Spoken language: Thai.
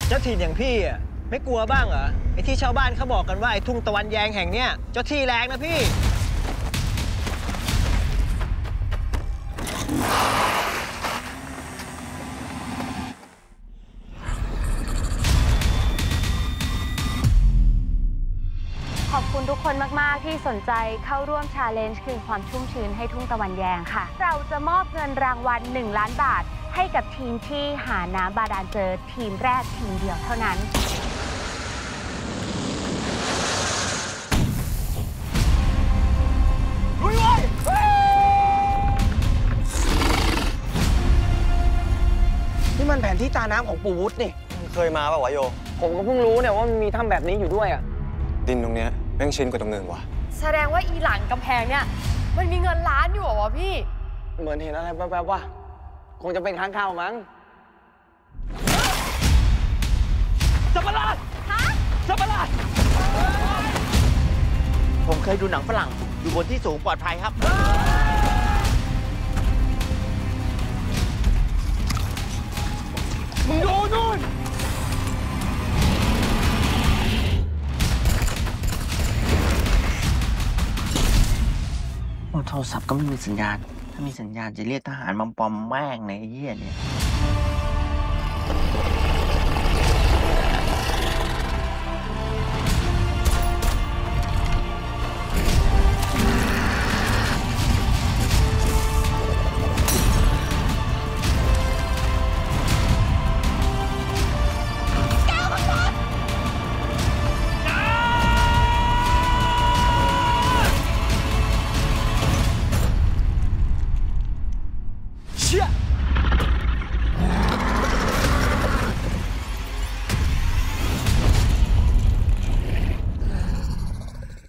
เจ้าถิ่นอย่างพี่อ่ะไม่กลัวบ้างเหรอไอ้ที่ชาวบ้านเขาบอกกันว่าไอ้ทุ่งตะวันแยงแห่งเนี้ยเจ้าที่แรงนะพี่ขอบคุณทุกคนมาก ๆ ที่สนใจเข้าร่วม Challenge คืนความชุ่มชื้นให้ทุ่งตะวันแยงค่ะ เราจะมอบเงินรางวัล1 ล้านบาทให้กับทีมที่หาน้ำบาดาลเจอทีมแรกทีมเดียวเท่านั้นลุยเว้ยนี่มันแผนที่ตาน้ำของปู่วุฒินี่เคยมาป่ะวะโยผมก็เพิ่งรู้เนี่ยว่ามันมีถ้ำแบบนี้อยู่ด้วยอ่ะดินตรงเนี้ยแม่งชิ้นกว่าตรงอื่นวะแสดงว่าอีหลังกำแพงเนี่ยมันมีเงินล้านอยู่เหรอวะพี่เหมือนเห็นอะไรแป๊บๆว่าคงจะเป็นค้างคาวมั้งสัตว์ประหลาดฮะสัตว์ประหลาดผมเคยดูหนังฝรั่งอยู่บนที่สูงปลอดภัยครับมึงดูนู่นโทรศัพท์ก็ไม่มีสัญญาณถ้ามีสัญญาณจะเรียกทหารมาปอมแม่งในไอ้เหี้ยเนี่ย